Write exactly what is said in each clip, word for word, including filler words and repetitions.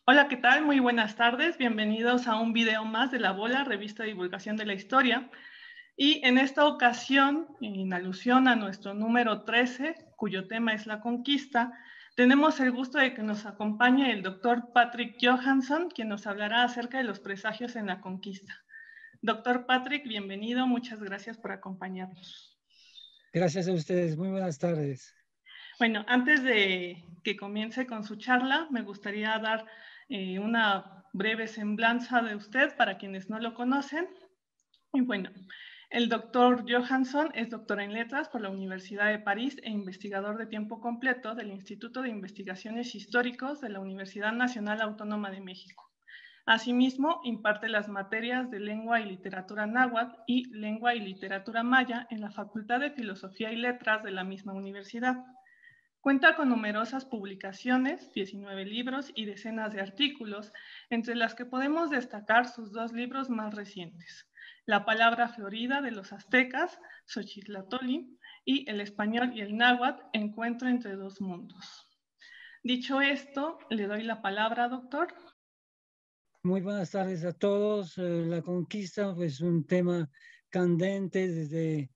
Hola, ¿qué tal? Muy buenas tardes. Bienvenidos a un video más de La Bola, revista de divulgación de la historia. Y en esta ocasión, en alusión a nuestro número trece, cuyo tema es la conquista, tenemos el gusto de que nos acompañe el doctor Patrick Johansson, quien nos hablará acerca de los presagios en la conquista. Doctor Patrick, bienvenido. Muchas gracias por acompañarnos. Gracias a ustedes. Muy buenas tardes. Bueno, antes de que comience con su charla, me gustaría dar eh, una breve semblanza de usted para quienes no lo conocen. Y bueno, el doctor Johansson es doctor en letras por la Universidad de París e investigador de tiempo completo del Instituto de Investigaciones Históricos de la Universidad Nacional Autónoma de México. Asimismo, imparte las materias de lengua y literatura náhuatl y lengua y literatura maya en la Facultad de Filosofía y Letras de la misma universidad. Cuenta con numerosas publicaciones, diecinueve libros y decenas de artículos, entre las que podemos destacar sus dos libros más recientes, La palabra florida de los aztecas, Xochitlatoli, y El español y el náhuatl, Encuentro entre dos mundos. Dicho esto, le doy la palabra, doctor. Muy buenas tardes a todos. Eh, La conquista, pues un tema candente desde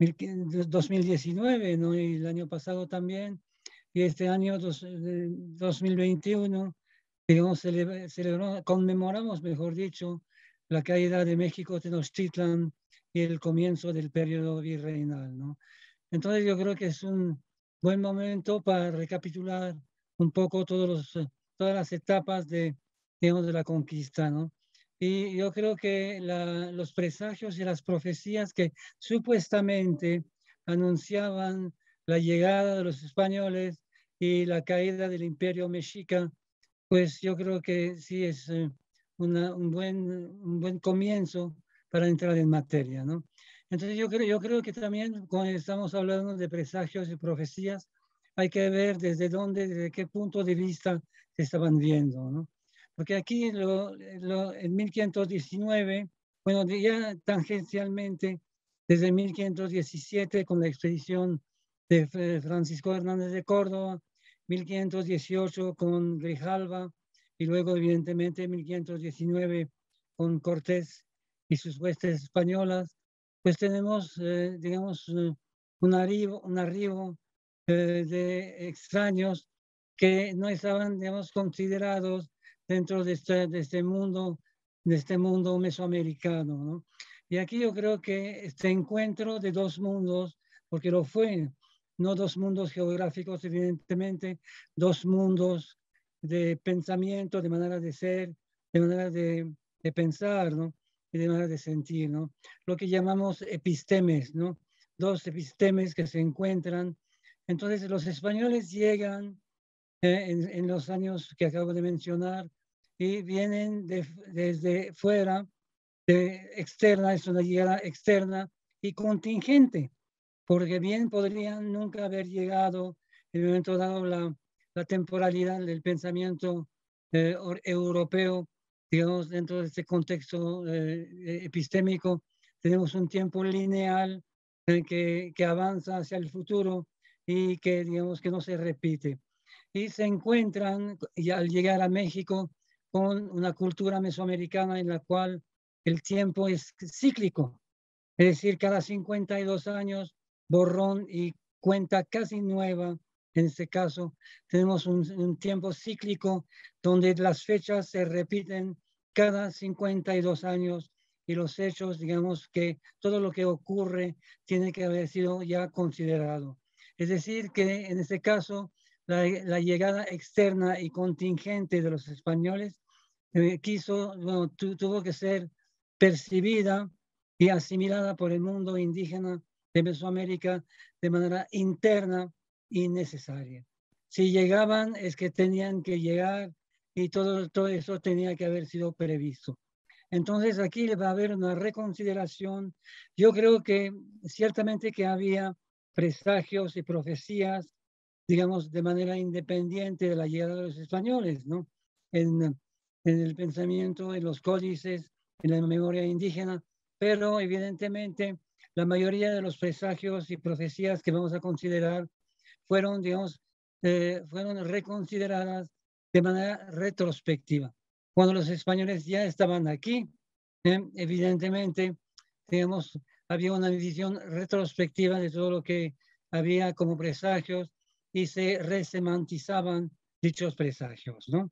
dos mil diecinueve, ¿no? Y el año pasado también. Y este año dos- eh, dos mil veintiuno, digamos, cele- celebró- conmemoramos, mejor dicho, la caída de México Tenochtitlan y el comienzo del periodo virreinal, ¿no? Entonces yo creo que es un buen momento para recapitular un poco todos los, eh, todas las etapas de, digamos, de la conquista, ¿no? Y yo creo que la- los presagios y las profecías que supuestamente anunciaban la llegada de los españoles y la caída del imperio mexica, pues yo creo que sí es eh, una- un buen, un buen comienzo para entrar en materia, ¿no? Entonces yo creo, yo creo que también cuando estamos hablando de presagios y profecías, hay que ver desde dónde, desde qué punto de vista se estaban viendo, ¿no? Porque aquí lo, lo- en mil quinientos diecinueve, bueno, de- ya tangencialmente, desde mil quinientos diecisiete con la expedición de F- Francisco Hernández de Córdoba, mil quinientos dieciocho con Grijalva y luego evidentemente mil quinientos diecinueve con Cortés y sus huestes españolas, pues tenemos, eh, digamos, eh, un arribo, un arribo eh, de extraños que no estaban, digamos, considerados dentro de este, de este mundo, de este mundo mesoamericano, ¿no? Y aquí yo creo que este encuentro de dos mundos, porque lo fue, no dos mundos geográficos, evidentemente, dos mundos de pensamiento, de manera de ser, de manera de, de pensar, ¿no? Y de manera de sentir, ¿no? Lo que llamamos epistemes, ¿no? Dos epistemes que se encuentran. Entonces, los españoles llegan eh, en, en, los años que acabo de mencionar y vienen de, desde fuera, de externa, es una llegada externa y contingente, porque bien podrían nunca haber llegado en el momento dado la, la temporalidad del pensamiento eh, europeo, digamos, dentro de este contexto eh, epistémico, tenemos un tiempo lineal eh, que, que avanza hacia el futuro y que, digamos, que no se repite. Y se encuentran, y al llegar a México, con una cultura mesoamericana en la cual el tiempo es cíclico, es decir, cada cincuenta y dos años, borrón y cuenta casi nueva. En este caso, tenemos un, un tiempo cíclico donde las fechas se repiten cada cincuenta y dos años y los hechos, digamos que todo lo que ocurre tiene que haber sido ya considerado. Es decir, que en este caso, la, la llegada externa y contingente de los españoles eh, quiso, bueno, tu, tuvo que ser percibida y asimilada por el mundo indígena de Mesoamérica de manera interna y necesaria. Si llegaban es que tenían que llegar y todo, todo eso tenía que haber sido previsto. Entonces aquí va a haber una reconsideración. Yo creo que ciertamente que había presagios y profecías, digamos, de manera independiente de la llegada de los españoles, ¿no? En, en el pensamiento, en los códices, en la memoria indígena, pero evidentemente la mayoría de los presagios y profecías que vamos a considerar fueron, digamos, eh, fueron reconsideradas de manera retrospectiva. Cuando los españoles ya estaban aquí, eh, evidentemente, digamos, había una visión retrospectiva de todo lo que había como presagios y se resemantizaban dichos presagios, ¿no?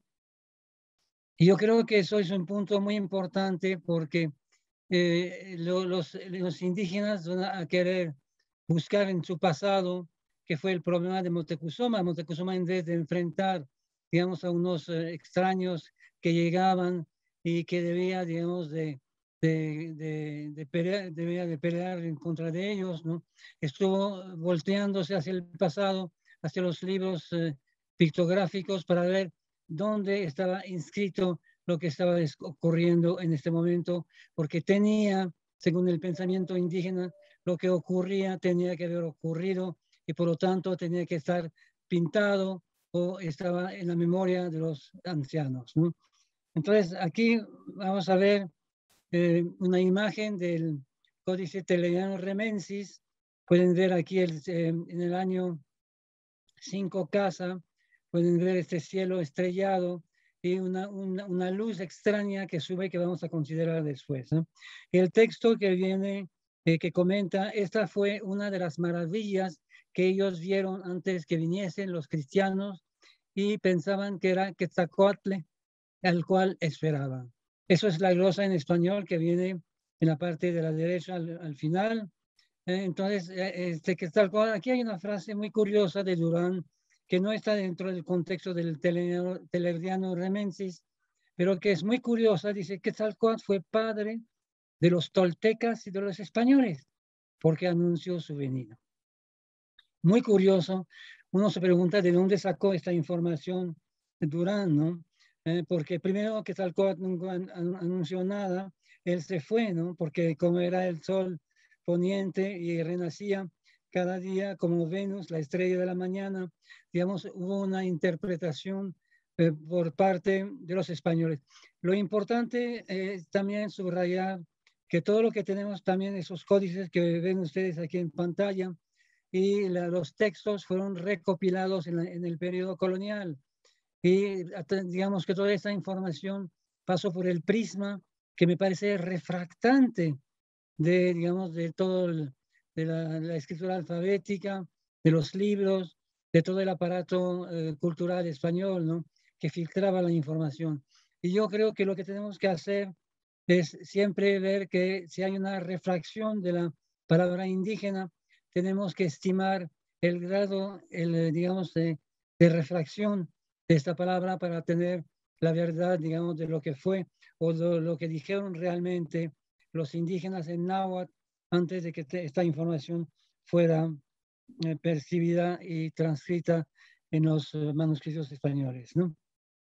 Y yo creo que eso es un punto muy importante porque eh, lo, los, los indígenas van a querer buscar en su pasado, que fue el problema de Moctezuma. Moctezuma, en vez de enfrentar, digamos, a unos eh, extraños que llegaban y que debía, digamos, de, de, de, de, pelear, debía de pelear en contra de ellos, ¿no? Estuvo volteándose hacia el pasado, hacia los libros eh, pictográficos para ver dónde estaba inscrito lo que estaba ocurriendo en este momento, porque tenía, según el pensamiento indígena, lo que ocurría tenía que haber ocurrido y por lo tanto tenía que estar pintado o estaba en la memoria de los ancianos, ¿no? Entonces, aquí vamos a ver eh, una imagen del Códice Teleriano Remensis. Pueden ver aquí el, eh, en el año cinco Casa, pueden ver este cielo estrellado y una, una, una luz extraña que sube que vamos a considerar después, ¿no? El texto que viene, eh, que comenta, esta fue una de las maravillas que ellos vieron antes que viniesen los cristianos y pensaban que era Quetzalcóatl, al cual esperaban. Eso es la glosa en español que viene en la parte de la derecha al, al final. Eh, entonces, eh, este Quetzalcóatl, aquí hay una frase muy curiosa de Durán que no está dentro del contexto del Teleriano Remensis, pero que es muy curiosa. Dice que Quetzalcóatl fue padre de los toltecas y de los españoles, porque anunció su venida. Muy curioso. Uno se pregunta de dónde sacó esta información Durán, ¿no? Eh, porque primero Quetzalcóatl nunca an anunció nada, él se fue, ¿no? Porque como era el sol poniente y renacía cada día como Venus, la estrella de la mañana, digamos, hubo una interpretación eh, por parte de los españoles. Lo importante es también subrayar que todo lo que tenemos también, esos códices que ven ustedes aquí en pantalla, y la, los textos fueron recopilados en, la, en el periodo colonial. Y digamos que toda esta información pasó por el prisma que me parece refractante de, digamos, de todo el, de la, la escritura alfabética, de los libros, de todo el aparato eh, cultural español, ¿no? Que filtraba la información. Y yo creo que lo que tenemos que hacer es siempre ver que si hay una refracción de la palabra indígena, tenemos que estimar el grado, el, digamos, de, de refracción de esta palabra para tener la verdad, digamos, de lo que fue o de lo que dijeron realmente los indígenas en náhuatl antes de que te, esta información fuera eh, percibida y transcrita en los uh, manuscritos españoles, ¿no?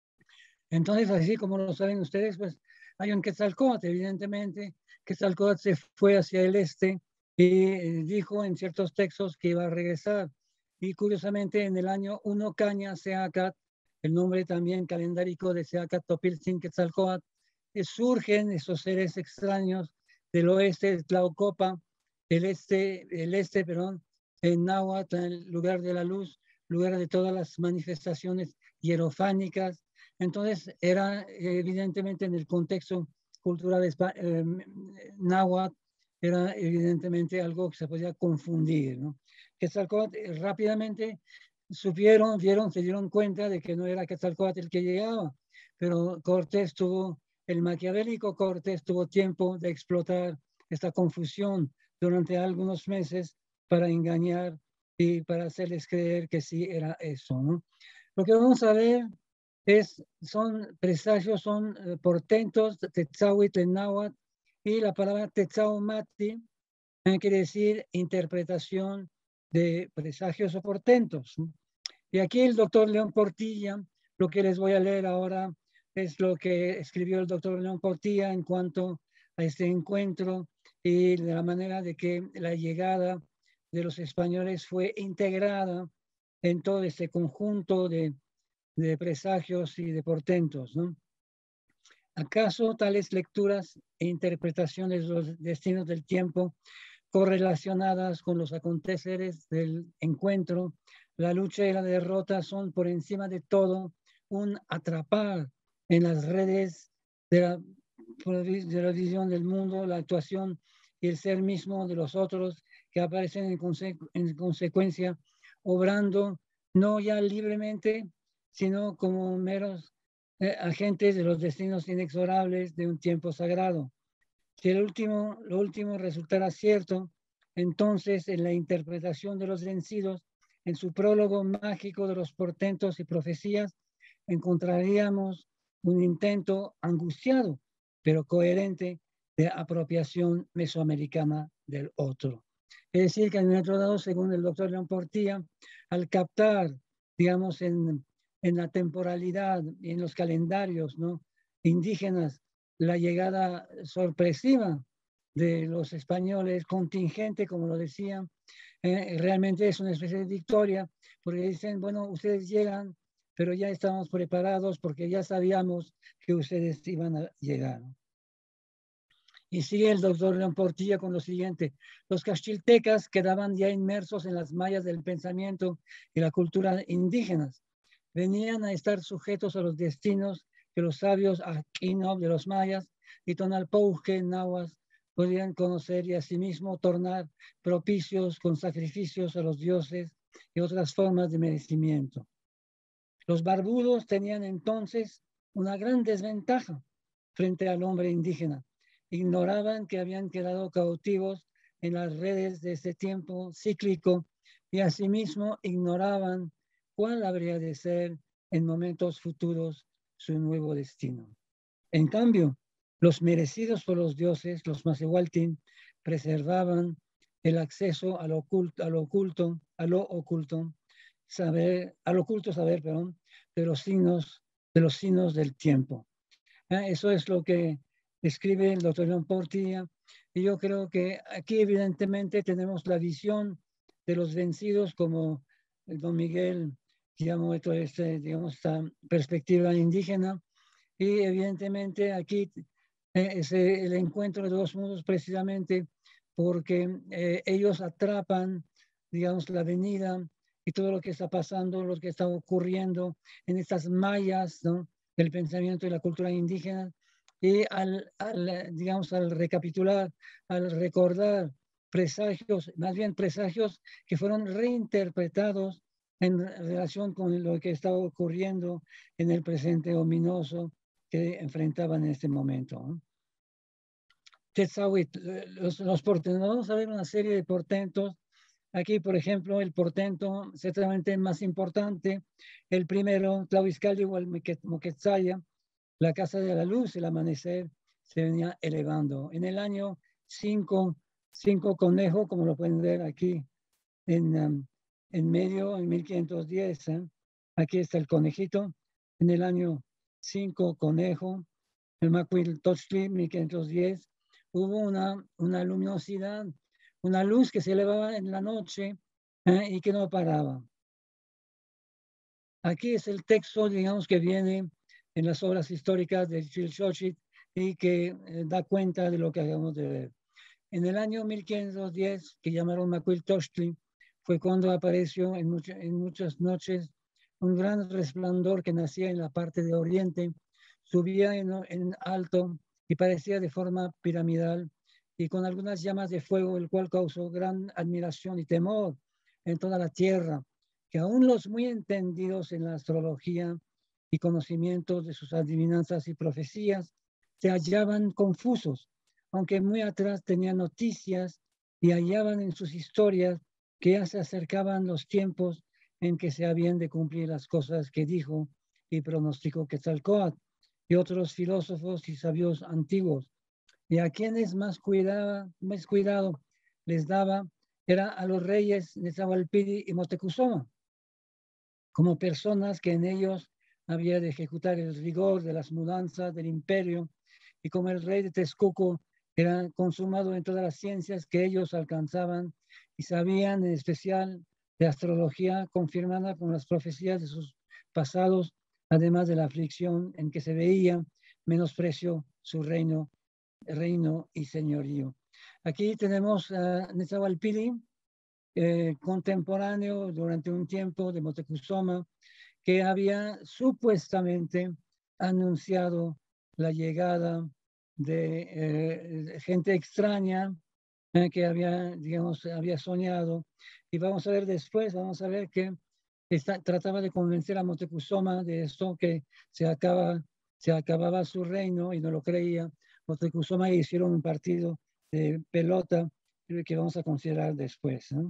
Entonces, así como lo saben ustedes, pues hay un Quetzalcóatl, evidentemente. Quetzalcóatl se fue hacia el este y eh, dijo en ciertos textos que iba a regresar. Y curiosamente, en el año uno Caña Seacat, el nombre también calendárico de Seacat Topiltzin Quetzalcóatl, eh, surgen esos seres extraños del oeste de Tlaocopa, el este, el este, perdón, en Náhuatl, el lugar de la luz, lugar de todas las manifestaciones hierofánicas. Entonces, era evidentemente en el contexto cultural eh, náhuatl, era evidentemente algo que se podía confundir, ¿no? Quetzalcóatl eh, rápidamente supieron, vieron, se dieron cuenta de que no era Quetzalcóatl el que llegaba, pero Cortés tuvo, el maquiavélico Cortés tuvo tiempo de explotar esta confusión durante algunos meses para engañar y para hacerles creer que sí era eso, ¿no? Lo que vamos a ver es, son presagios, son eh, portentos, Tetzahuitl en náhuatl, y la palabra Tetzahumati eh, quiere decir interpretación de presagios o portentos, ¿no? Y aquí el doctor León Portilla, lo que les voy a leer ahora es lo que escribió el doctor León Portilla en cuanto a este encuentro y de la manera de que la llegada de los españoles fue integrada en todo este conjunto de, de presagios y de portentos, ¿no? ¿Acaso tales lecturas e interpretaciones de los destinos del tiempo correlacionadas con los aconteceres del encuentro, la lucha y la derrota son por encima de todo un atrapar en las redes de la, de la visión del mundo, la actuación y el ser mismo de los otros que aparecen en, conse en consecuencia, obrando no ya libremente, sino como meros eh, agentes de los destinos inexorables de un tiempo sagrado. Si el último, lo último resultara cierto, entonces en la interpretación de los vencidos, en su prólogo mágico de los portentos y profecías, encontraríamos un intento angustiado, pero coherente, de apropiación mesoamericana del otro. Es decir, que en el otro lado, según el doctor León Portilla, al captar, digamos, en, en la temporalidad y en los calendarios, ¿no?, indígenas, la llegada sorpresiva de los españoles, contingente, como lo decían, eh, realmente es una especie de victoria, porque dicen, bueno, ustedes llegan, pero ya estamos preparados porque ya sabíamos que ustedes iban a llegar. Y sigue el doctor León Portilla con lo siguiente: los caxchiltecas quedaban ya inmersos en las mallas del pensamiento y la cultura indígenas. Venían a estar sujetos a los destinos que los sabios Aquino de los mayas y Tonalpouque Nahuas podían conocer y asimismo tornar propicios con sacrificios a los dioses y otras formas de merecimiento. Los barbudos tenían entonces una gran desventaja frente al hombre indígena. Ignoraban que habían quedado cautivos en las redes de ese tiempo cíclico y asimismo ignoraban cuál habría de ser en momentos futuros su nuevo destino. En cambio, los merecidos por los dioses, los Macehualtin, preservaban el acceso al oculto, al oculto, a lo oculto, saber, al oculto saber, perdón, de los signos, de los signos del tiempo. ¿Eh? Eso es lo que escribe el doctor León Portilla, y yo creo que aquí evidentemente tenemos la visión de los vencidos, como el don Miguel llamó esto, este, digamos, esta perspectiva indígena, y evidentemente aquí eh, es el encuentro de dos mundos precisamente porque eh, ellos atrapan, digamos, la venida y todo lo que está pasando, lo que está ocurriendo en estas mallas, ¿no?, del pensamiento y la cultura indígena, y al, al, digamos, al recapitular, al recordar presagios, más bien presagios que fueron reinterpretados en relación con lo que estaba ocurriendo en el presente ominoso que enfrentaban en este momento, ¿no? Tetzahuit, los, los portentos, vamos a ver una serie de portentos. Aquí, por ejemplo, el portento ciertamente más importante, el primero, Tlahuizcalli o el Moquetzaya, la casa de la luz, el amanecer, se venía elevando. En el año cinco, cinco conejo, como lo pueden ver aquí en, um, en medio, en mil quinientos diez, ¿eh? Aquí está el conejito. En el año cinco conejo, el Macuiltochtli, mil quinientos diez, hubo una, una luminosidad, una luz que se elevaba en la noche ¿eh? y que no paraba. Aquí es el texto, digamos, que viene en las obras históricas de Chilxochitl y que eh, da cuenta de lo que acabamos de ver. En el año mil quinientos diez, que llamaron Macuiltochtli, fue cuando apareció en, mucho, en muchas noches un gran resplandor que nacía en la parte de oriente, subía en, en alto y parecía de forma piramidal y con algunas llamas de fuego, el cual causó gran admiración y temor en toda la tierra, que aún los muy entendidos en la astrología y conocimientos de sus adivinanzas y profecías se hallaban confusos, aunque muy atrás tenían noticias y hallaban en sus historias que ya se acercaban los tiempos en que se habían de cumplir las cosas que dijo y pronosticó Quetzalcóatl y otros filósofos y sabios antiguos. Y a quienes más, cuidaba, más cuidado les daba era a los reyes Nezahualpidi y Moctezuma, como personas que en ellos había de ejecutar el rigor de las mudanzas del imperio, y como el rey de Texcoco era consumado en todas las ciencias que ellos alcanzaban y sabían, en especial de astrología, confirmada con las profecías de sus pasados, además de la aflicción en que se veía, menosprecio su reino, reino y señorío. Aquí tenemos a Nezahualpidi, eh, contemporáneo durante un tiempo de Moctezuma, que había supuestamente anunciado la llegada de eh, gente extraña eh, que había, digamos, había soñado. Y vamos a ver después, vamos a ver que está, trataba de convencer a Moctezuma de esto, que se, acaba, se acababa su reino y no lo creía. Moctezuma hicieron un partido de pelota que vamos a considerar después, ¿no?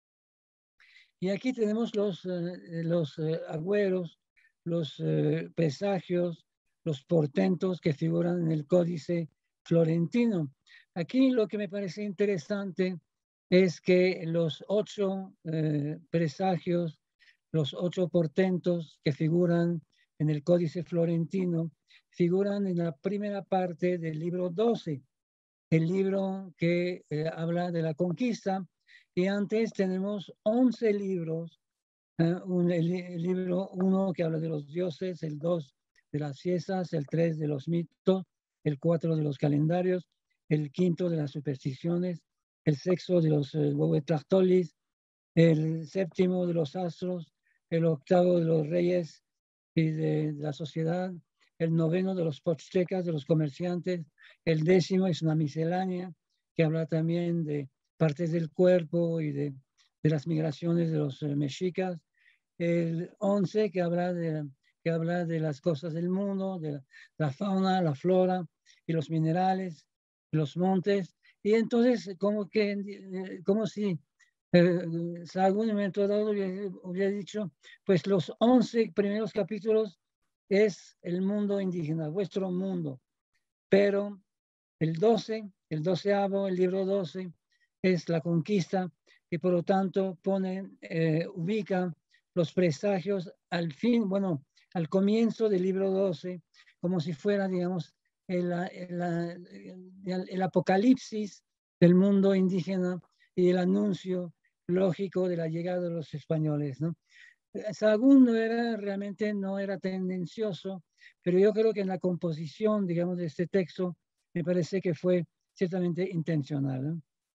Y aquí tenemos los, eh, los eh, agüeros, los eh, presagios, los portentos que figuran en el Códice Florentino. Aquí lo que me parece interesante es que los ocho eh, presagios, los ocho portentos que figuran en el Códice Florentino, figuran en la primera parte del libro doce, el libro que eh, habla de la conquista. Y antes tenemos once libros, eh, un, el, el libro uno que habla de los dioses, el dos de las fiestas, el tres de los mitos, el cuatro de los calendarios, el quinto de las supersticiones, el sexto de los eh, huehuetlactolis, el séptimo de los astros, el octavo de los reyes y de, de la sociedad, el noveno de los pochtecas, de los comerciantes, el décimo es una miscelánea que habla también de partes del cuerpo y de, de las migraciones de los eh, mexicas, el once que habla de, que habla de las cosas del mundo, de la, la fauna, la flora y los minerales, los montes, y entonces como que, eh, como si eh, Sahagún en un momento dado hubiera, hubiera dicho, pues los once primeros capítulos es el mundo indígena, vuestro mundo, pero el doce, el doceavo, el libro doce, es la conquista y por lo tanto pone, eh, ubica los presagios al fin, bueno, al comienzo del libro doce, como si fuera, digamos, el, el, el, el apocalipsis del mundo indígena y el anuncio lógico de la llegada de los españoles, ¿no? Sahagún no era, realmente no era tendencioso, pero yo creo que en la composición, digamos, de este texto, me parece que fue ciertamente intencional, ¿no?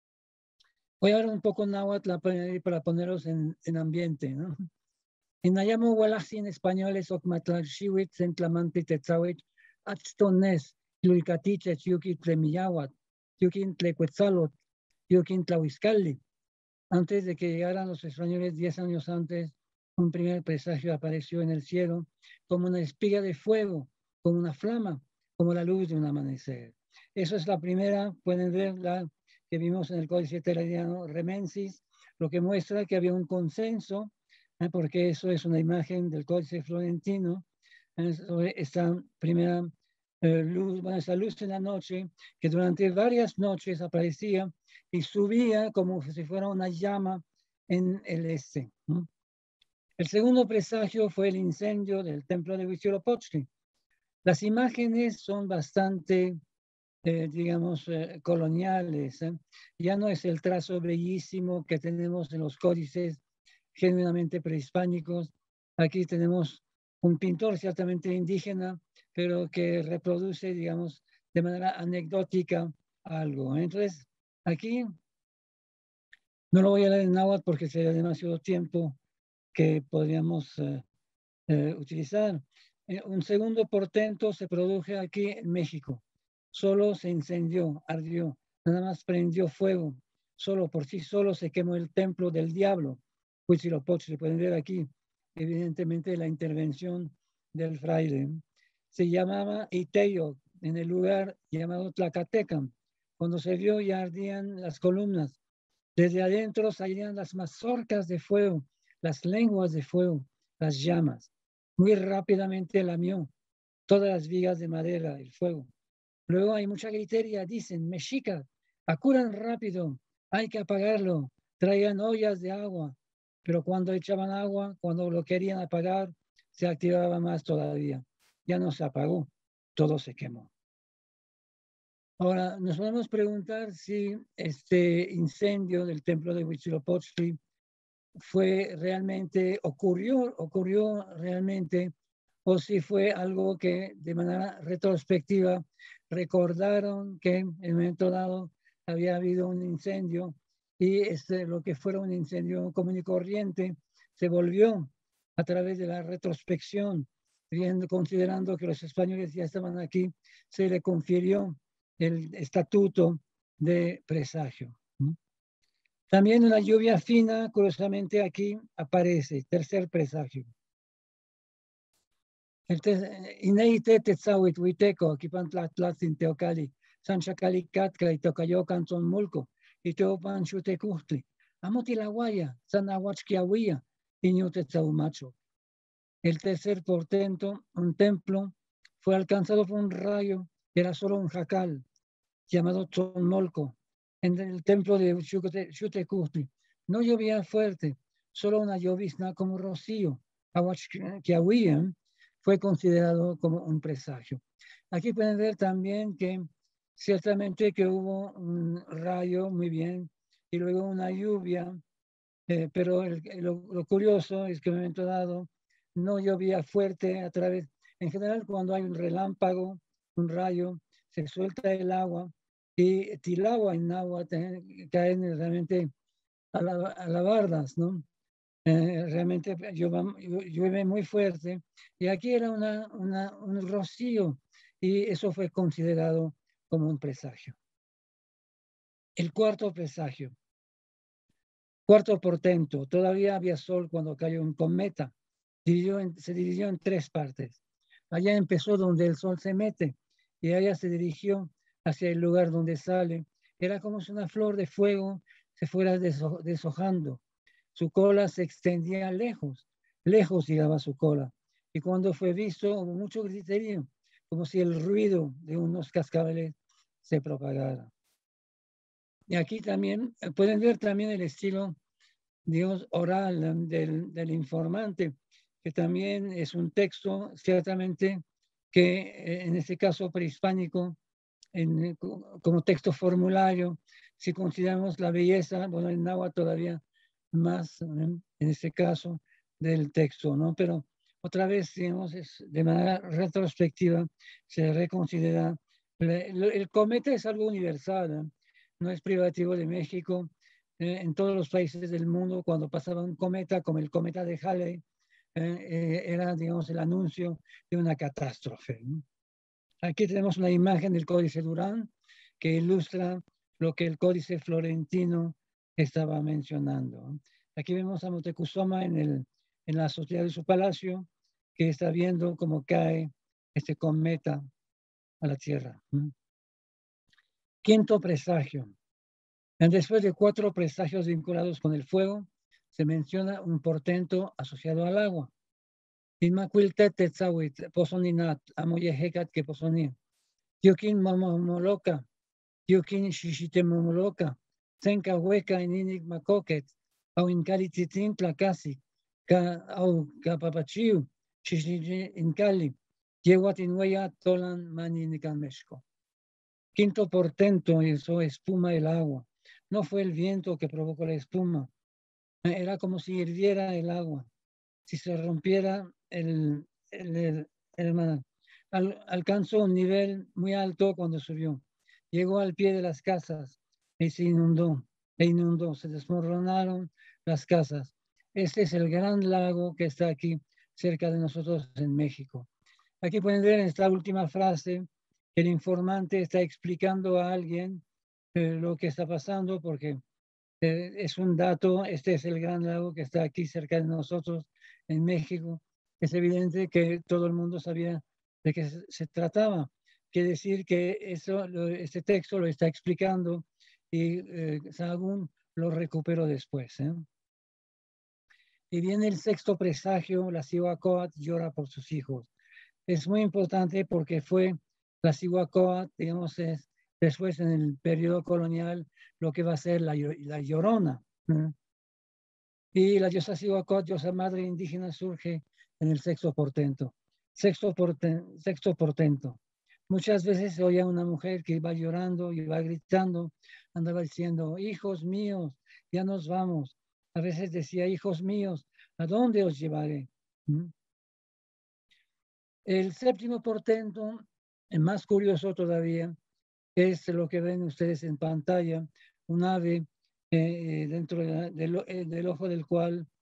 Voy a hablar un poco náhuatl para ponerlos en, en ambiente, ¿no? Inayamo Walaxi en español es Ocmatlalxiwit, Centlamanti Tetzawit, Achtones, Tluicatiche, Tiuki Tlemiyahuat, Tiukin Tlecuetzalot, Tiukin Tlahuizcalli. Antes de que llegaran los españoles, diez años antes, un primer presagio apareció en el cielo como una espiga de fuego, como una flama, como la luz de un amanecer. Eso es la primera, pueden ver la que vimos en el Códice Terradiano Remensis, lo que muestra que había un consenso, ¿eh? Porque eso es una imagen del Códice Florentino, ¿eh? Sobre esta primera eh, luz, bueno, esa luz en la noche, que durante varias noches aparecía y subía como si fuera una llama en el este, ¿no? El segundo presagio fue el incendio del templo de Huitzilopochtli. Las imágenes son bastante, eh, digamos, eh, coloniales, ¿eh? Ya no es el trazo bellísimo que tenemos en los códices genuinamente prehispánicos. Aquí tenemos un pintor ciertamente indígena, pero que reproduce, digamos, de manera anecdótica algo. Entonces, aquí no lo voy a leer en náhuatl porque sería demasiado tiempo que podríamos eh, eh, utilizar. Eh, un segundo portento se produjo aquí en México. Solo se incendió, ardió, nada más prendió fuego. Solo por sí solo se quemó el templo del diablo. Huitzilopochtli, pueden ver aquí, evidentemente, la intervención del fraile. Se llamaba Iteyo, en el lugar llamado Tlacatecan. Cuando se vio ya ardían las columnas. Desde adentro salían las mazorcas de fuego, las lenguas de fuego, las llamas. Muy rápidamente lamió todas las vigas de madera, el fuego. Luego hay mucha gritería, dicen, mexica, acuran rápido, hay que apagarlo. Traían ollas de agua, pero cuando echaban agua, cuando lo querían apagar, se activaba más todavía. Ya no se apagó, todo se quemó. Ahora, nos podemos preguntar si este incendio del templo de Huitzilopochtli fue realmente, ocurrió, ocurrió realmente, o si fue algo que de manera retrospectiva recordaron que en un momento dado había habido un incendio y este, lo que fuera un incendio común y corriente se volvió a través de la retrospección, viendo, considerando que los españoles ya estaban aquí, se le confirió el estatuto de presagio. También la lluvia fina, curiosamente aquí aparece, tercer presagio. Ineite tetzawit huiteco, aquí pantlatlatzin teocali, sanchacali catka y tocayocan son mulco, y teopan chutecustli, amotilaguaya, sanahuachquiahuía, y ñutetzaumacho. El tercer portento, un templo, fue alcanzado por un rayo, era solo un jacal, llamado Tzonmolco, en el templo de Xutecutli. No llovía fuerte, solo una llovizna como rocío. Ahuachquiahuía fue considerado como un presagio. Aquí pueden ver también que ciertamente que hubo un rayo, muy bien, y luego una lluvia, eh, pero el, lo, lo curioso es que en un momento dado no llovía fuerte a través, en general cuando hay un relámpago, un rayo, se suelta el agua y tilagua en agua caen realmente a la, a la bardas, ¿no? Eh, realmente llueve, llueve muy fuerte y aquí era una, una, un rocío y eso fue considerado como un presagio. El cuarto presagio, cuarto portento, todavía había sol cuando cayó un cometa, dividió en, se dividió en tres partes. Allá empezó donde el sol se mete y allá se dirigió hacia el lugar donde sale. Era como si una flor de fuego se fuera desho, deshojando. Su cola se extendía lejos, lejos llegaba su cola. Y cuando fue visto, hubo mucho griterío, como si el ruido de unos cascabeles se propagara. Y aquí también pueden ver también el estilo, digamos, oral del, del informante, que también es un texto, ciertamente, que en este caso prehispánico, en, como texto formulario, si consideramos la belleza, bueno, en náhuatl todavía más, en este caso, del texto, ¿no? Pero otra vez, digamos, es, de manera retrospectiva, se reconsidera. El, el cometa es algo universal, ¿eh? No es privativo de México. Eh, en todos los países del mundo, cuando pasaba un cometa, como el cometa de Halley, eh, eh, era, digamos, el anuncio de una catástrofe, ¿no? Aquí tenemos una imagen del Códice Durán que ilustra lo que el Códice Florentino estaba mencionando. Aquí vemos a Moctezuma en, el, en la azotea de su palacio, que está viendo cómo cae este cometa a la Tierra. Quinto presagio. Después de cuatro presagios vinculados con el fuego, se menciona un portento asociado al agua. Inmacuiltet tetzawit, posoninat, amoyehecat que posonía. Yokin mamamoloca, Yokin shishite mamoloca, Senka hueca en inig macoquet, au in calititin tlacasi, ca au capapachiu, shishite in cali, yeguat in huella tolan maninicanmesco. Quinto portento, eso espuma el agua. No fue el viento que provocó la espuma, era como si hirviera el agua, si se rompiera el, el, el, el mar. Al, alcanzó un nivel muy alto cuando subió. Llegó al pie de las casas y se inundó, e inundó, se desmoronaron las casas. Este es el gran lago que está aquí cerca de nosotros en México. Aquí pueden ver en esta última frase, el informante está explicando a alguien eh, lo que está pasando porque eh, es un dato, este es el gran lago que está aquí cerca de nosotros en México. Es evidente que todo el mundo sabía de qué se, se trataba. Quiere decir que eso, lo, este texto lo está explicando y eh, Sahagún lo recuperó después, ¿eh? Y viene el sexto presagio, la Cihuacóatl llora por sus hijos. Es muy importante porque fue la Cihuacóatl, digamos, es, después en el periodo colonial, lo que va a ser la, la Llorona. ¿eh? Y la diosa Cihuacóatl, diosa madre indígena, surge en el sexto portento. Sexto, porten, sexto portento. Muchas veces se oía una mujer que iba llorando, iba gritando, andaba diciendo, hijos míos, ya nos vamos. A veces decía, hijos míos, ¿a dónde os llevaré? ¿Mm? El séptimo portento, el más curioso todavía, es lo que ven ustedes en pantalla, un ave eh, dentro de la, del, del ojo del cual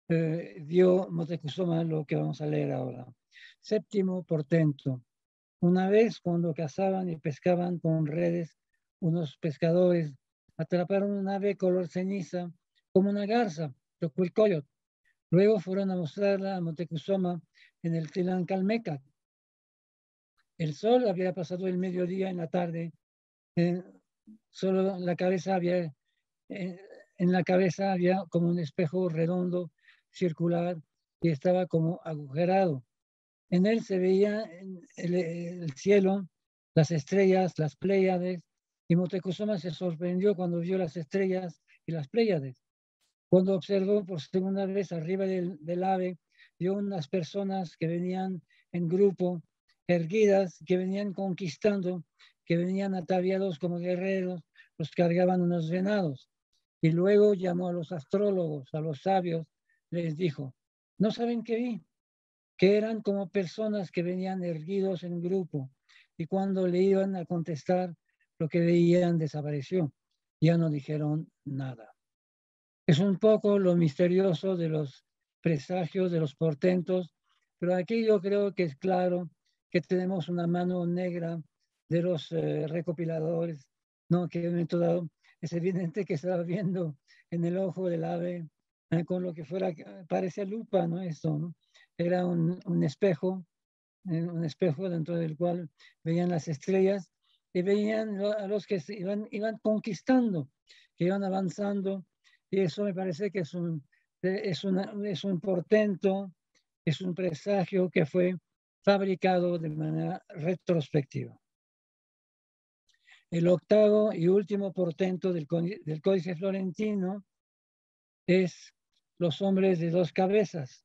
eh, vio Moctezuma lo que vamos a leer ahora. Séptimo portento. Una vez cuando cazaban y pescaban con redes, unos pescadores atraparon un ave color ceniza como una garza, Tocuilcoyot. Luego fueron a mostrarla a Moctezuma en el Tlancalmeca. El sol había pasado el mediodía en la tarde, eh, solo la cabeza había, eh, en la cabeza había como un espejo redondo, circular, y estaba como agujerado. En él se veía el, el cielo, las estrellas, las Pléyades, y Moctezuma se sorprendió cuando vio las estrellas y las Pléyades. Cuando observó por segunda vez arriba del, del ave, vio unas personas que venían en grupo, erguidas, que venían conquistando, que venían ataviados como guerreros, los cargaban unos venados. Y luego llamó a los astrólogos, a los sabios, les dijo, ¿no saben qué vi? Que eran como personas que venían erguidos en grupo, y cuando le iban a contestar, lo que veían desapareció. Ya no dijeron nada. Es un poco lo misterioso de los presagios, de los portentos, pero aquí yo creo que es claro que tenemos una mano negra de los eh, recopiladores, ¿no? Que en un momento dado es evidente que estaba viendo en el ojo del ave eh, con lo que fuera, parece lupa, ¿no? Esto, ¿no? Era un, un espejo, eh, un espejo dentro del cual veían las estrellas y veían a los que se iban, iban conquistando, que iban avanzando, y eso me parece que es un, es una, es un portento, es un presagio que fue fabricado de manera retrospectiva. El octavo y último portento del, del Códice Florentino es los hombres de dos cabezas.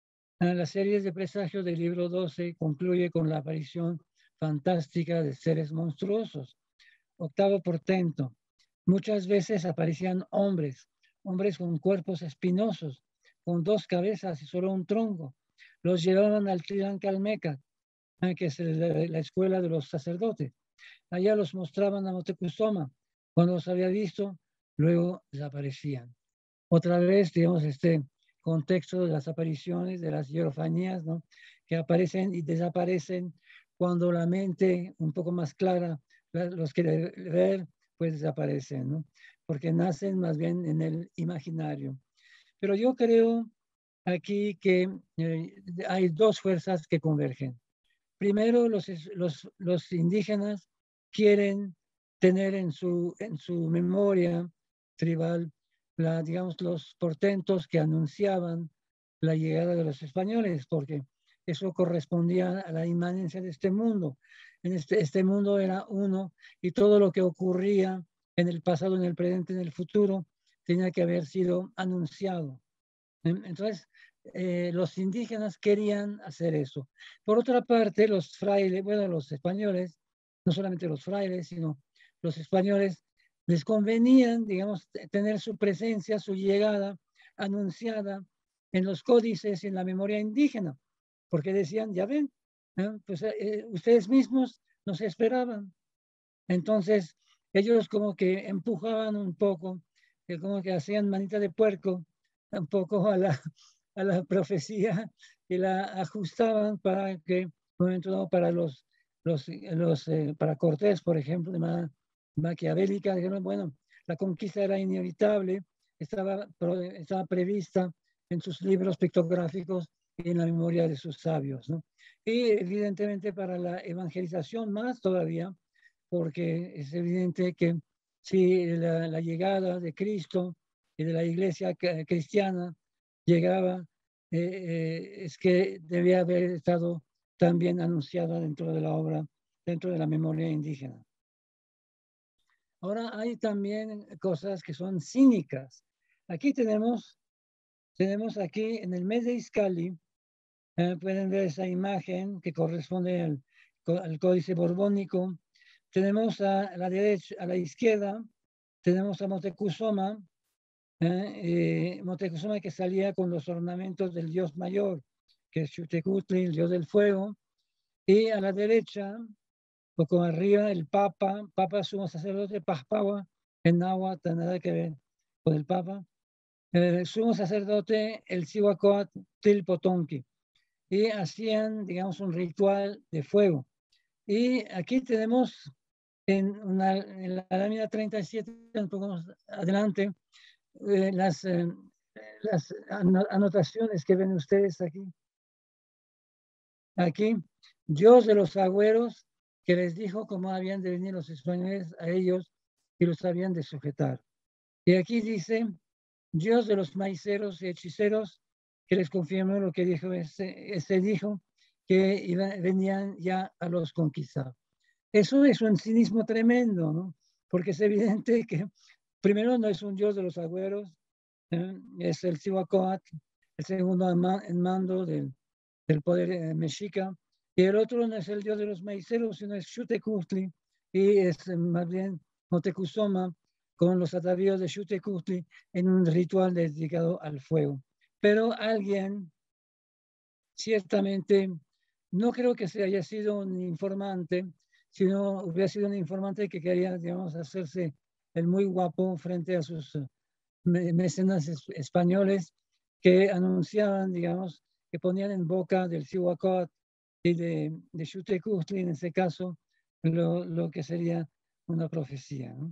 La serie de presagios del libro doce concluye con la aparición fantástica de seres monstruosos. Octavo portento. Muchas veces aparecían hombres, hombres con cuerpos espinosos, con dos cabezas y solo un tronco. Los llevaban al Tlancalmeca, que es la, la escuela de los sacerdotes. Allá los mostraban a Moctezuma. Cuando los había visto, luego desaparecían. Otra vez, digamos, este contexto de las apariciones, de las hierofanías, ¿no? Que aparecen y desaparecen cuando la mente un poco más clara los quiere ver, pues desaparecen, ¿no? Porque nacen más bien en el imaginario. Pero yo creo aquí que eh, hay dos fuerzas que convergen. Primero, los, los, los indígenas quieren tener en su, en su memoria tribal, la, digamos, los portentos que anunciaban la llegada de los españoles, porque eso correspondía a la inmanencia de este mundo. En este, este mundo era uno, y todo lo que ocurría en el pasado, en el presente, en el futuro, tenía que haber sido anunciado. Entonces, eh, los indígenas querían hacer eso. Por otra parte, los frailes, bueno, los españoles, no solamente los frailes, sino los españoles, les convenían, digamos, tener su presencia, su llegada anunciada en los códices y en la memoria indígena, porque decían, ya ven, ¿eh? pues eh, ustedes mismos nos esperaban. Entonces, ellos como que empujaban un poco, que como que hacían manita de puerco un poco a la, a la profecía y la ajustaban para que, un momento dado, para los, los, los eh, para Cortés, por ejemplo, de manera maquiavélica, dijeron, bueno, la conquista era inevitable, estaba, estaba prevista en sus libros pictográficos y en la memoria de sus sabios, ¿no? Y evidentemente para la evangelización más todavía, porque es evidente que si la, la llegada de Cristo y de la iglesia cristiana llegaba, eh, eh, es que debía haber estado también anunciada dentro de la obra, dentro de la memoria indígena. Ahora hay también cosas que son cínicas. Aquí tenemos, tenemos aquí en el mes de Izcalli, eh, pueden ver esa imagen que corresponde al, al Códice Borbónico. Tenemos a la derecha, a la izquierda, tenemos a Moctezuma, eh, eh, Moctezuma que salía con los ornamentos del dios mayor, que es Xutecutli, el dios del fuego, y a la derecha, poco arriba, el Papa, Papa sumo sacerdote, Pajpawa, en náhuatl, nada que ver con el Papa, el sumo sacerdote, el Cihuacóatl Tilpotonqui, y hacían, digamos, un ritual de fuego. Y aquí tenemos en, una, en la lámina treinta y siete, un poco más adelante, eh, las, eh, las anotaciones que ven ustedes aquí. Aquí, Dios de los agüeros, que les dijo cómo habían de venir los españoles a ellos y los habían de sujetar. Y aquí dice, Dios de los maiceros y hechiceros, que les confirmó lo que dijo ese, ese dijo, que iba, venían ya a los conquistar. Eso es un cinismo tremendo, ¿no? Porque es evidente que primero no es un Dios de los agüeros, ¿eh? Es el Cihuacóatl, el segundo en mando del, del poder eh, mexica, y el otro no es el Dios de los maiceros, sino es Xutecutli, y es eh, más bien Motecuzoma, con los atavíos de Xutecutli en un ritual dedicado al fuego. Pero alguien, ciertamente, no creo que se haya sido un informante, sino hubiera sido un informante que quería, digamos, hacerse el muy guapo frente a sus mecenas españoles que anunciaban, digamos, que ponían en boca del Cihuacóatl y de, de Xutecutli, en ese caso, lo, lo que sería una profecía, ¿no?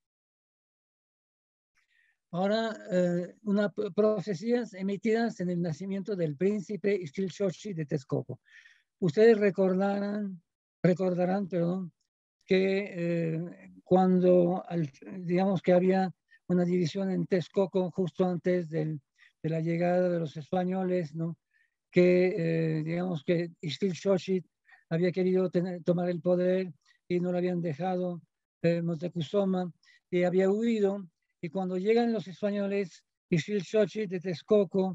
Ahora, eh, unas profecías emitidas en el nacimiento del príncipe Ixtlilxochtli de Texcoco. Ustedes recordarán, recordarán, perdón, que eh, cuando, al, digamos que había una división en Texcoco justo antes del, de la llegada de los españoles, ¿no? Que, eh, digamos que Ixtlilxochtli había querido tener, tomar el poder y no lo habían dejado, eh, Motecuzoma, y había huido, y cuando llegan los españoles, Ixtlilxochtli de Texcoco,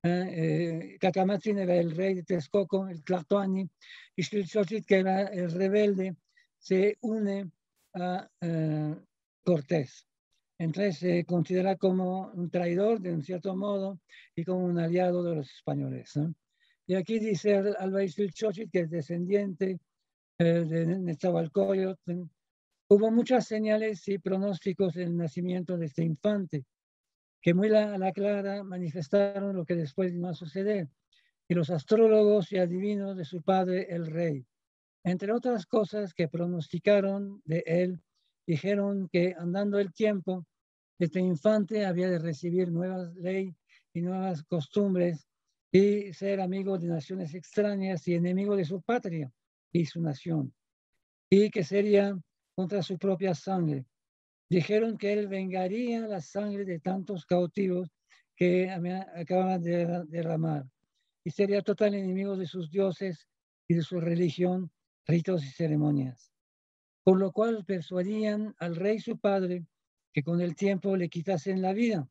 eh, Cacamatzin era el rey de Texcoco, el Tlatoani, Ixtlilxochtli, que era el rebelde, se une a eh, Cortés. Entonces se considera como un traidor, de un cierto modo, y como un aliado de los españoles, ¿no? Y aquí dice Alba Ixtlilxochtli, que es descendiente eh, de Nezahualcóyotl. Hubo muchas señales y pronósticos del nacimiento de este infante, que muy a la clara manifestaron lo que después iba a suceder, y los astrólogos y adivinos de su padre, el rey. Entre otras cosas que pronosticaron de él, dijeron que andando el tiempo, este infante había de recibir nuevas leyes y nuevas costumbres y ser amigo de naciones extrañas y enemigo de su patria y su nación, y que sería contra su propia sangre. Dijeron que él vengaría la sangre de tantos cautivos que acababan de derramar y sería total enemigo de sus dioses y de su religión, ritos y ceremonias. Por lo cual persuadían al rey su padre que con el tiempo le quitasen la vida.